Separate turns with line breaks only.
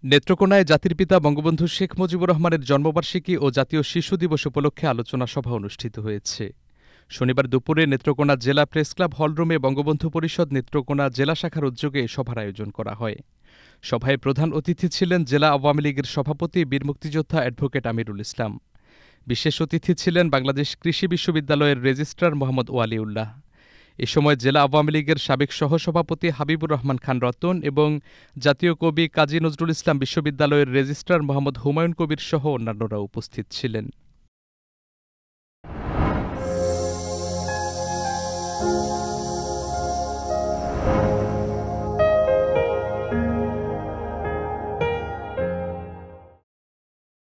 নেত্রকোনায় জাতির পিতা বঙ্গবন্ধু শেখ মুজিবুর রহমানের জন্মবার্ষিকী ও জাতীয় শিশু দিবস উপলক্ষে আলোচনা সভা অনুষ্ঠিত হয়েছে। শনিবার দুপুরে নেত্রকোনা জেলা প্রেসক্লাব হলরুমে বঙ্গবন্ধু পরিষদ নেত্রকোনা জেলা শাখার উদ্যোগে সভার আয়োজন করা হয়। সভায় প্রধান অতিথি ছিলেন জেলা আওয়ামী লীগের সভাপতি বীর মুক্তিযোদ্ধা অ্যাডভোকেট আমিরুল ইসলাম। বিশেষ অতিথি ছিলেন বাংলাদেশ কৃষি বিশ্ববিদ্যালয়ের রেজিস্ট্রার মোহাম্মদ ওয়ালিউল্লাহ। এ সময় জেলা আওয়ামী লীগের সাবেক সহসভাপতি হাবিবুর রহমান খান রতন এবং জাতীয় কবি কাজী নজরুল ইসলাম বিশ্ববিদ্যালয়ের রেজিস্ট্রার মোহাম্মদ হুমায়ুন কবির সহ অন্যান্যরা উপস্থিত ছিলেন।